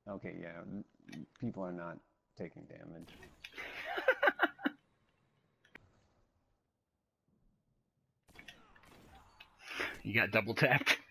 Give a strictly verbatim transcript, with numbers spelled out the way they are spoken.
Okay, yeah, people are not taking damage. You got double tapped.